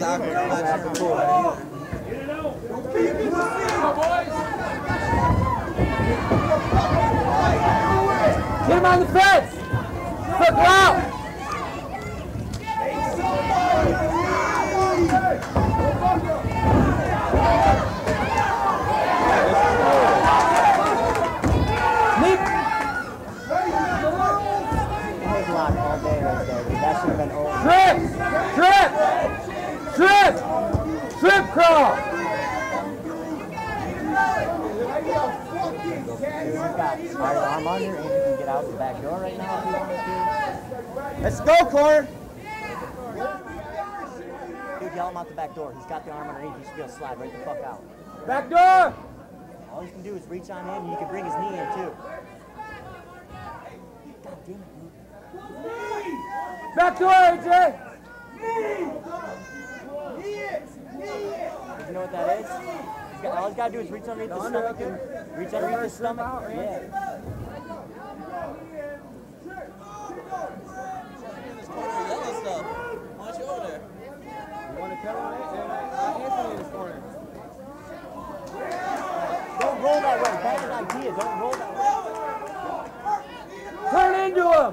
soccer. Get him on the fence! Circle out! Leap! His lock all day right there, dude. That should have been over. Trip! Trip! Trip! Trip crawl! He's got hard arm under, and he can get out the back door right now if he wants to. Let's go, Corn! Dude, yell him out the back door. He's got the arm underneath. He should be able to slide right the fuck out. Back door! All you can do is reach on in, and you can bring his knee in, too. God damn it, dude. Back door, AJ! You know what that is? All he's got to do is reach underneath the stomach, dude. Reach underneath the stomach. Yeah. Don't roll that way. Bad idea. Don't roll that way. Turn into him!